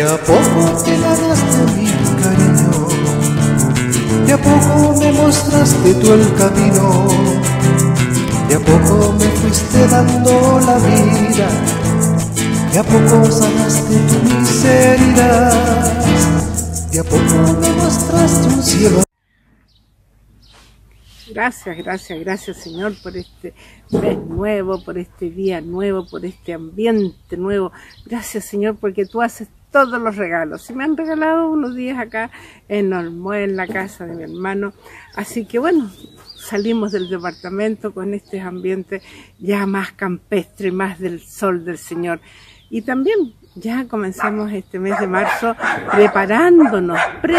a poco te ganaste mi cariño, de a poco me mostraste tú el camino, de a poco me fuiste dando la vida, de a poco sanaste tu miseria, de a poco me mostraste un cielo. Gracias, gracias, gracias Señor por este mes nuevo, por este día nuevo, por este ambiente nuevo. Gracias Señor porque tú haces todos los regalos. Y me han regalado unos días acá en Olmué, en la casa de mi hermano. Así que bueno, salimos del departamento con este ambiente ya más campestre, más del sol del Señor. Y también ya comenzamos este mes de marzo preparándonos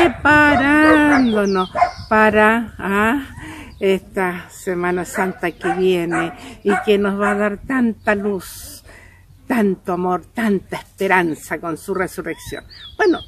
para esta Semana Santa que viene y que nos va a dar tanta luz, tanto amor, tanta esperanza con su resurrección. Bueno,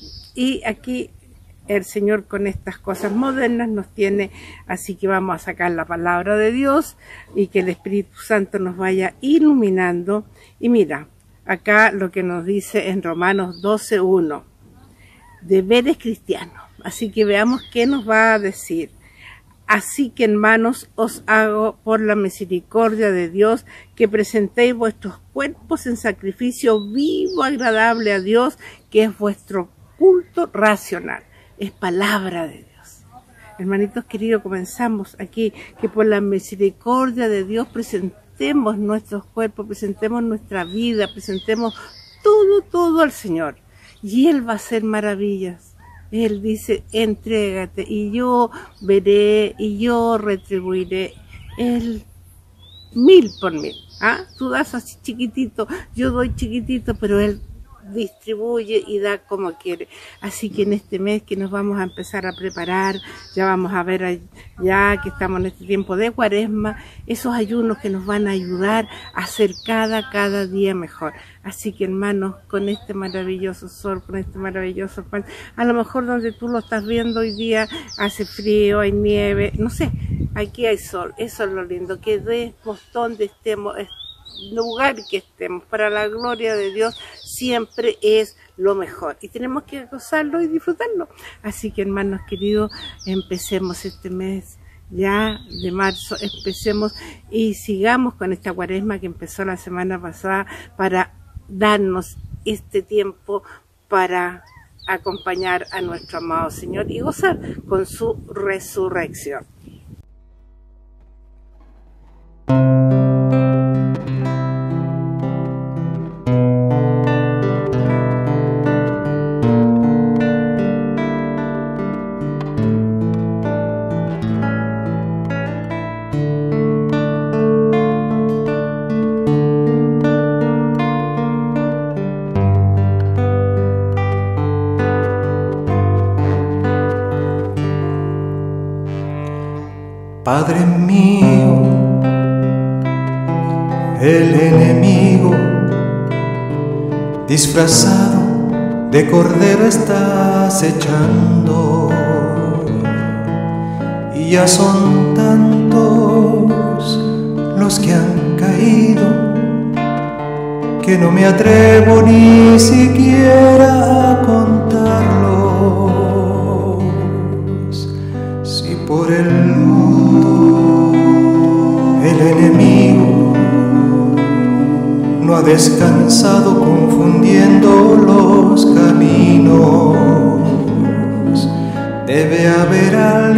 y aquí el Señor con estas cosas modernas nos tiene, así que vamos a sacar la palabra de Dios y que el Espíritu Santo nos vaya iluminando. Y mira, acá lo que nos dice en Romanos 12:1, deberes cristianos. Así que veamos qué nos va a decir. Así que, hermanos, os hago por la misericordia de Dios que presentéis vuestros cuerpos en sacrificio vivo, agradable a Dios, que es vuestro culto racional. Es palabra de Dios. Hermanitos queridos, comenzamos aquí, que por la misericordia de Dios presentemos nuestros cuerpos, presentemos nuestra vida, presentemos todo al Señor. Y Él va a hacer maravillas. Él dice, entrégate y yo veré y yo retribuiré el 1000 por 1000. ¿Ah? Tú das así chiquitito, yo doy chiquitito, pero Él distribuye y da como quiere. Así que en este mes que nos vamos a empezar a preparar, ya vamos a ver, ya que estamos en este tiempo de Cuaresma, esos ayunos que nos van a ayudar a hacer cada día mejor. Así que hermanos, con este maravilloso sol, con este maravilloso pan, a lo mejor donde tú lo estás viendo hoy día hace frío, hay nieve, no sé, aquí hay sol, eso es lo lindo, que demos donde estemos, lugar que estemos, para la gloria de Dios siempre es lo mejor y tenemos que gozarlo y disfrutarlo. Así que hermanos queridos, empecemos este mes ya de marzo, empecemos y sigamos con esta Cuaresma que empezó la semana pasada para darnos este tiempo para acompañar a nuestro amado Señor y gozar con su resurrección. Padre mío, el enemigo disfrazado de cordero está acechando, y ya son tantos los que han caído que no me atrevo ni siquiera a contarlos. Si por el enemigo no ha descansado confundiendo los caminos, debe haber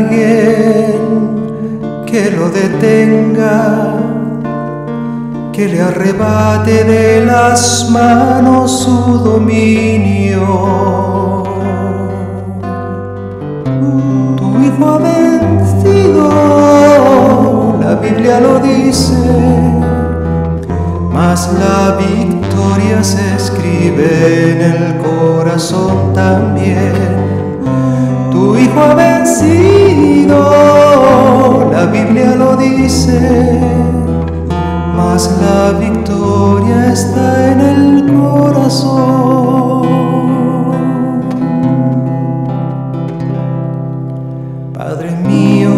alguien que lo detenga, que le arrebate de las manos su dominio. Tu hijo ha vencido, la Biblia lo dice, mas la victoria se escribe en el corazón también. Tu hijo ha vencido, la Biblia lo dice, mas la victoria está en el corazón. Padre mío,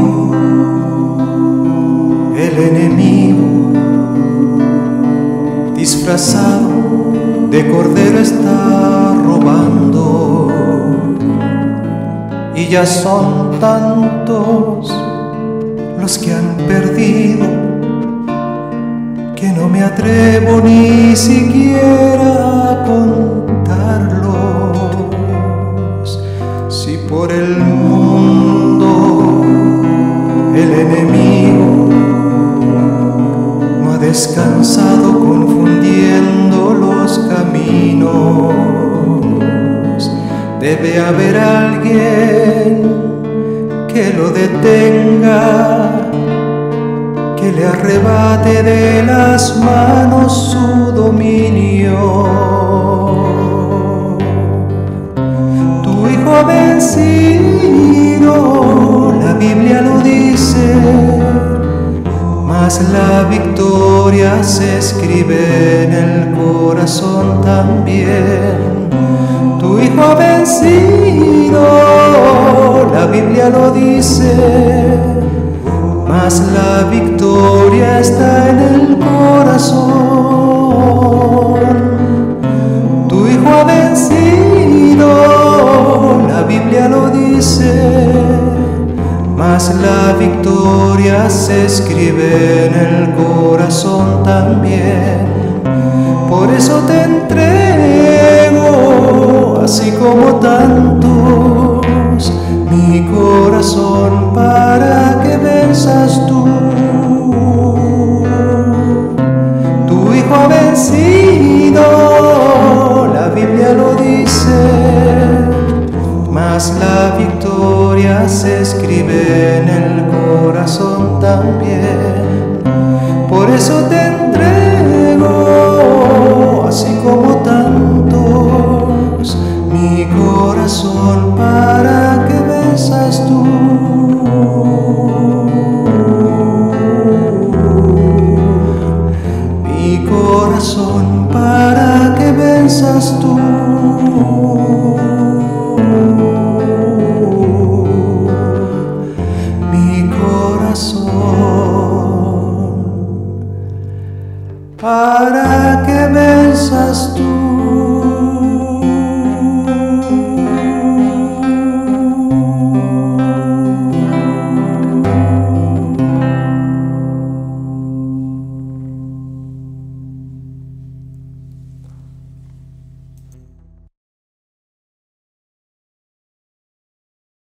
el enemigo disfrazado de cordero está robando, y ya son tantos los que han perdido que no me atrevo ni siquiera a contarlos. Si por el mundo el enemigo no ha descansado confundiendo los caminos, debe haber alguien que lo detenga, que le arrebate de las manos su dominio. Tu hijo ha vencido, la Biblia lo dice, mas la victoria se escribe en el corazón también. Tu hijo ha vencido, la Biblia lo dice, mas la victoria está en el corazón. Tu hijo ha vencido, la Biblia lo dice, mas la victoria se escribe en el corazón también. Por eso te entrego, así como tantos, mi corazón para que venzas tú. Tu hijo ha vencido, la Biblia lo dice, mas la victoria se escribe en el corazón también. Por eso te entrego, así como tantos, mi corazón para que venzas tú. Mi corazón para que venzas tú. Mi corazón para que venzas tú.